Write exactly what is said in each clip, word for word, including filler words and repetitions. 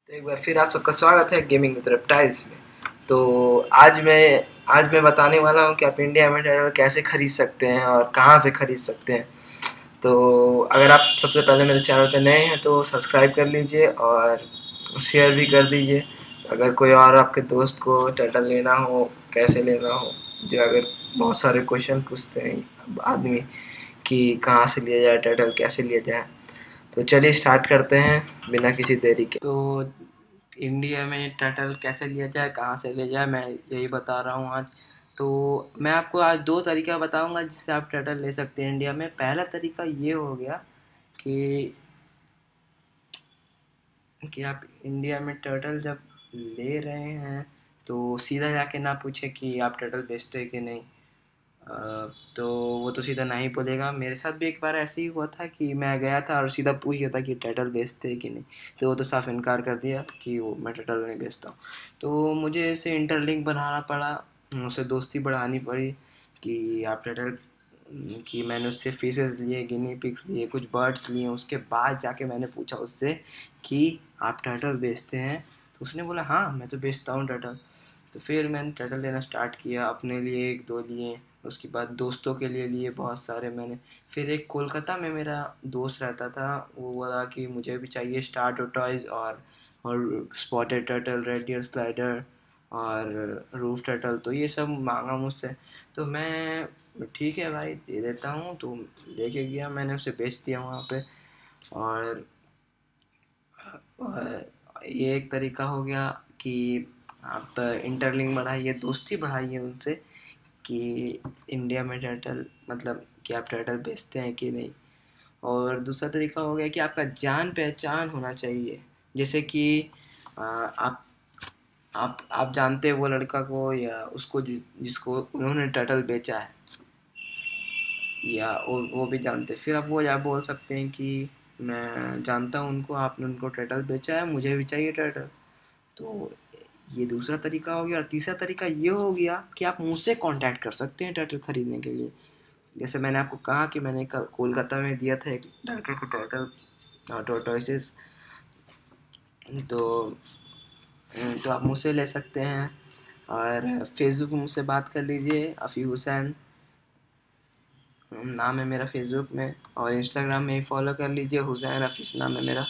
तो एक बार फिर आप सबका स्वागत है गेमिंग विद रेप्टाइल्स में। तो आज मैं आज मैं बताने वाला हूँ कि आप इंडिया में टाइटल कैसे खरीद सकते हैं और कहाँ से खरीद सकते हैं। तो अगर आप सबसे पहले मेरे चैनल पर नए हैं तो सब्सक्राइब कर लीजिए और शेयर भी कर दीजिए। अगर कोई और आपके दोस्त को टाइटल लेना हो, कैसे लेना हो, जो अगर बहुत सारे क्वेश्चन पूछते हैं आदमी कि कहाँ से लिया जाए टाइटल, कैसे लिया जाए, तो चलिए स्टार्ट करते हैं बिना किसी देरी के। तो इंडिया में टाइटल कैसे लिया जाए, कहाँ से लिया जाए, मैं यही बता रहा हूँ आज। तो मैं आपको आज दो तरीका बताऊंगा जिससे आप टाइटल ले सकते हैं इंडिया में। पहला तरीका ये हो गया कि कि आप इंडिया में टाइटल जब ले रहे हैं तो सीधा जाके ना पूछे कि आप टाइटल बेचते हैं कि नहीं। अ, तो वो तो सीधा नहीं बोलेगा। मेरे साथ भी एक बार ऐसे ही हुआ था कि मैं गया था और सीधा पूछ गया था कि टाइटल बेचते हैं कि नहीं। तो वो तो साफ इनकार कर दिया कि वो मैं टाइटल नहीं बेचता हूँ। तो मुझे इसे इंटरलिंक बनाना पड़ा, उससे दोस्ती बढ़ानी पड़ी कि आप टाइटल कि मैंने उससे फिशेस लिए, गिनी पिग्स लिए, कुछ बर्ड्स लिए। उसके बाद जाके मैंने पूछा उससे कि आप टाइटल बेचते हैं। तो उसने बोला हाँ मैं तो बेचता हूँ टाइटल। तो फिर मैंने टाइटल लेना स्टार्ट किया, अपने लिए एक दो लिए, उसके बाद दोस्तों के लिए लिए बहुत सारे मैंने। फिर एक कोलकाता में मेरा दोस्त रहता था, वो बोला कि मुझे भी चाहिए स्टार टोटॉइज और और spotted turtle, red ear slider और रूफ टर्टल। तो ये सब मांगा मुझसे। तो मैं ठीक है भाई दे देता हूँ। तो लेके गया, मैंने उसे बेच दिया वहाँ पे। और, और ये एक तरीका हो गया कि आप इंटरलिंक बढ़ाइए, दोस्ती बढ़ाइए उनसे कि इंडिया में टाइटल मतलब कि आप टाइटल बेचते हैं कि नहीं। और दूसरा तरीका हो गया कि आपका जान पहचान होना चाहिए। जैसे कि आ, आप आप आप जानते हैं वो लड़का को या उसको जि, जिसको उन्होंने टाइटल बेचा है, या वो वो भी जानते हैं। फिर आप वो या बोल सकते हैं कि मैं जानता हूँ उनको, आपने उनको टाइटल बेचा है, मुझे भी चाहिए टाइटल। तो ये दूसरा तरीका हो गया। और तीसरा तरीका ये हो गया कि आप मुझसे कांटेक्ट कर सकते हैं टाइटल खरीदने के लिए। जैसे मैंने आपको कहा कि मैंने कोलकाता में दिया था एक लड़के को टाइटल टोटोइसिस। तो तो आप मुझसे ले सकते हैं। और फेसबुक मुझसे बात कर लीजिए, अफ़ी हुसैन नाम है मेरा फेसबुक में। और इंस्टाग्राम में ही फॉलो कर लीजिए, हुसैन अफ़ीफ़ नाम है मेरा।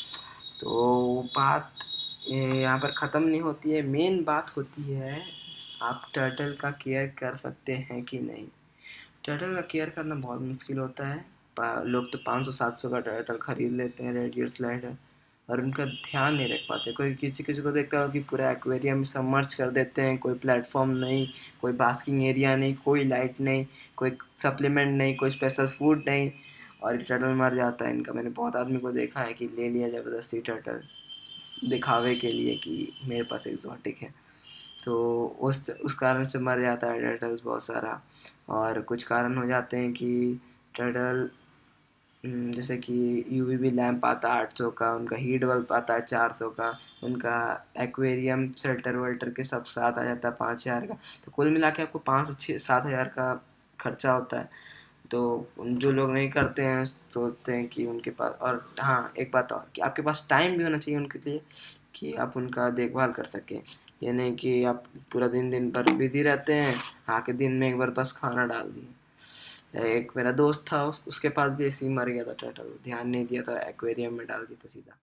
तो बात यहाँ पर ख़त्म नहीं होती है, मेन बात होती है आप टर्टल का केयर कर सकते हैं कि नहीं। टर्टल का केयर करना बहुत मुश्किल होता है। लोग तो पाँच सौ सात सौ का टर्टल खरीद लेते हैं, रेड ईयर स्लाइडर, और उनका ध्यान नहीं रख पाते। कोई किसी किसी को देखता हो कि पूरा एक्वेरियम सबमर्ज कर देते हैं, कोई प्लेटफॉर्म नहीं, कोई बास्किंग एरिया नहीं, कोई लाइट नहीं, कोई सप्लीमेंट नहीं, कोई स्पेशल फूड नहीं, और टर्टल मर जाता है इनका। मैंने बहुत आदमी को देखा है कि ले लिया ज़बरदस्ती टर्टल दिखावे के लिए कि मेरे पास एक्जॉटिक है। तो उस उस कारण से मर जाता है टर्टल्स बहुत सारा। और कुछ कारण हो जाते हैं कि टर्टल जैसे कि यूवी भी लैंप आता है आठ सौ का, उनका हीट बल्ब आता है चार सौ का, उनका एक्वेरियम शेल्टर वेल्टर के सब साथ आ जाता है पाँच हज़ार का। तो कुल मिला के आपको पाँच से छः सात हज़ार का खर्चा होता है। तो जो लोग नहीं करते हैं सोचते हैं कि उनके पास। और हाँ एक बात और कि आपके पास टाइम भी होना चाहिए उनके लिए कि आप उनका देखभाल कर सकें। ये नहीं कि आप पूरा दिन दिन भर बिजी रहते हैं, आके दिन में एक बार बस खाना डाल दिए। एक मेरा दोस्त था, उस, उसके पास भी ऐसे ही मर गया था टर्टल, ध्यान नहीं दिया था, एक्वेरियम में डाल दिया था सीधा।